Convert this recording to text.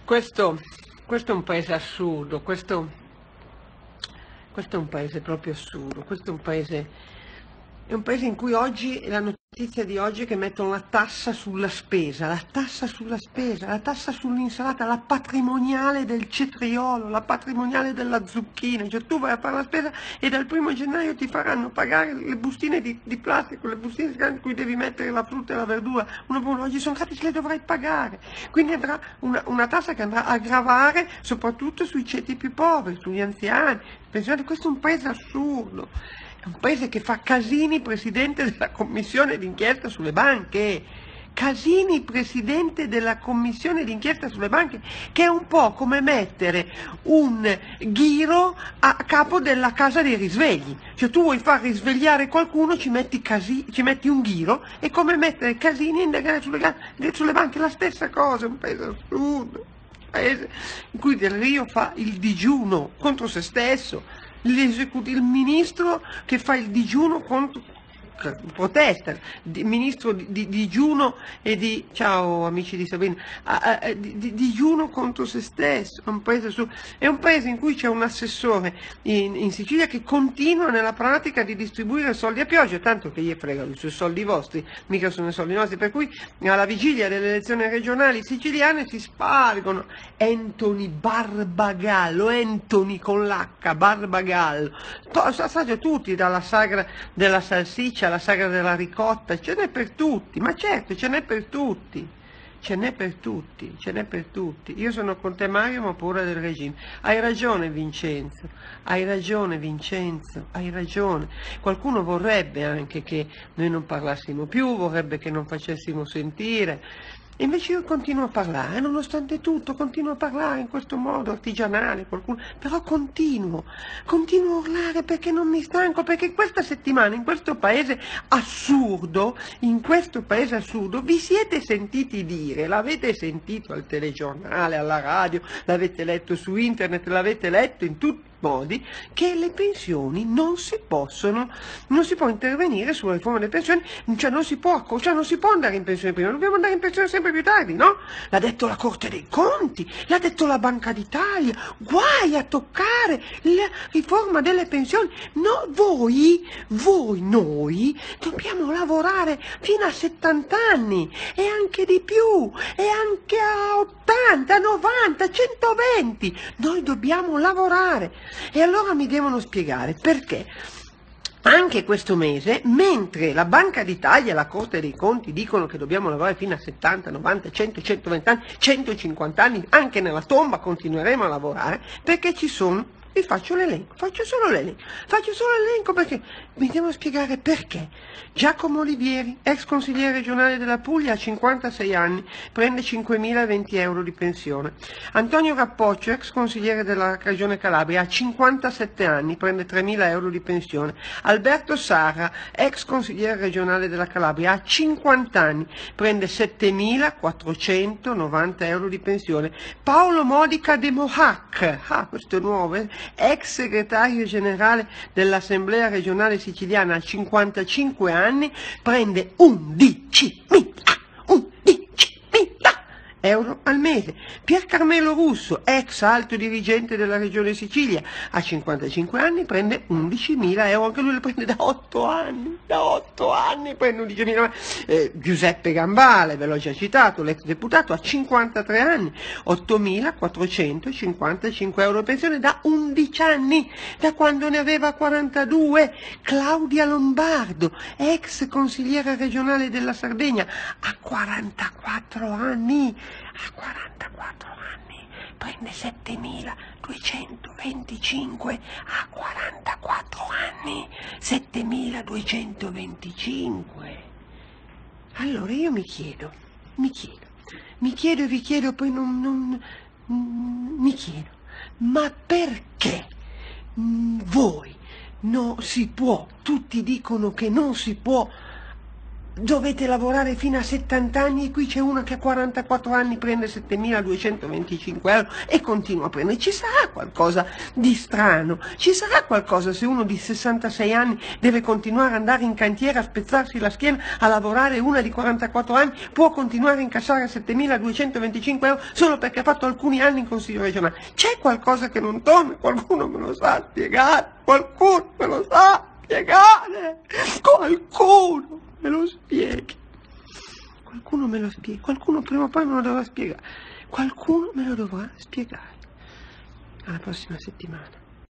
Questo, questo è un paese assurdo, questo è un paese proprio assurdo, questo è un paese in cui oggi, la notizia di oggi è che mettono la tassa sulla spesa, la tassa sulla spesa, la tassa sull'insalata, la patrimoniale del cetriolo, la patrimoniale della zucchina, cioè tu vai a fare la spesa e dal 1° gennaio ti faranno pagare le bustine di plastica, le bustine in cui devi mettere la frutta e la verdura, uno per uno, oggi sono gratis, le dovrai pagare, quindi andrà una tassa che andrà a gravare soprattutto sui ceti più poveri, sugli anziani, pensionati. Questo è un paese assurdo. È un paese che fa Casini presidente della commissione d'inchiesta sulle banche. Casini presidente della commissione d'inchiesta sulle banche, che è un po' come mettere un ghiro a capo della casa dei risvegli. Cioè tu vuoi far risvegliare qualcuno, ci metti un ghiro, è come mettere Casini a indagare sulle banche, la stessa cosa, è un paese assurdo. Paese in cui Del Rio fa il digiuno contro se stesso, il ministro che fa il digiuno contro protesta, ministro di digiuno e di, ciao amici di Sabina, di digiuno contro se stesso. È un paese in cui c'è un assessore in Sicilia che continua nella pratica di distribuire soldi a pioggia, tanto che gli fregano i suoi soldi vostri, mica sono i soldi nostri, per cui alla vigilia delle elezioni regionali siciliane si spargono Anthony Barbagallo, Anthony con l'H, Barbagallo, assaggia tutti, dalla sagra della salsiccia alla sagra della ricotta, ce n'è per tutti, ma certo ce n'è per tutti, ce n'è per tutti, ce n'è per tutti. Io sono con te Mario, ma ho paura del regime. Hai ragione Vincenzo, hai ragione Vincenzo, hai ragione. Qualcuno vorrebbe anche che noi non parlassimo più, vorrebbe che non facessimo sentire. E invece io continuo a parlare, nonostante tutto, continuo a parlare in questo modo artigianale, però continuo a urlare perché non mi stanco, perché questa settimana in questo paese assurdo, vi siete sentiti dire, l'avete sentito al telegiornale, alla radio, l'avete letto su internet, l'avete letto in tutti modi, che le pensioni non si può intervenire sulla riforma delle pensioni, cioè non si può andare in pensione prima, dobbiamo andare in pensione sempre più tardi, no? L'ha detto la Corte dei Conti, l'ha detto la Banca d'Italia, guai a toccare la riforma delle pensioni, no, noi dobbiamo lavorare fino a 70 anni e anche di più, e anche a 80, 90, 120, noi dobbiamo lavorare. E allora mi devono spiegare perché anche questo mese, mentre la Banca d'Italia e la Corte dei Conti dicono che dobbiamo lavorare fino a 70, 90, 100, 120 anni, 150 anni, anche nella tomba continueremo a lavorare, perché ci sono, vi faccio l'elenco, faccio solo l'elenco perché mi devono spiegare perché. Giacomo Olivieri, ex consigliere regionale della Puglia, ha 56 anni, prende 5.020 euro di pensione. Antonio Rappoccio, ex consigliere della regione Calabria, ha 57 anni, prende 3.000 euro di pensione. Alberto Sarra, ex consigliere regionale della Calabria, ha 50 anni, prende 7.490 euro di pensione. Paolo Modica de Mohac, questo è nuovo, ex segretario generale dell'Assemblea regionale siciliana, a 55 anni, prende 11.000 euro al mese. Pier Carmelo Russo, ex alto dirigente della regione Sicilia, a 55 anni, prende 11.000 euro, anche lui le prende da 8 anni, prende 11.000 euro. Giuseppe Gambale, ve l'ho già citato, l'ex deputato, a 53 anni, 8.455 euro di pensione da 11 anni, da quando ne aveva 42. Claudia Lombardo, ex consigliera regionale della Sardegna, a 44 anni, prende 7.225, a 44 anni, 7.225. Allora io mi chiedo e vi chiedo, poi mi chiedo, ma perché voi non si può, tutti dicono che non si può dovete lavorare fino a 70 anni e qui c'è uno che a 44 anni prende 7.225 euro e continua a prendere. Ci sarà qualcosa di strano, ci sarà qualcosa se uno di 66 anni deve continuare ad andare in cantiere a spezzarsi la schiena a lavorare, una di 44 anni può continuare a incassare 7.225 euro solo perché ha fatto alcuni anni in Consiglio regionale. C'è qualcosa che non torna? Qualcuno me lo sa spiegare? Qualcuno me lo sa spiegare? Qualcuno me lo spieghi, qualcuno me lo spieghi, qualcuno prima o poi me lo dovrà spiegare, qualcuno me lo dovrà spiegare. Alla prossima settimana.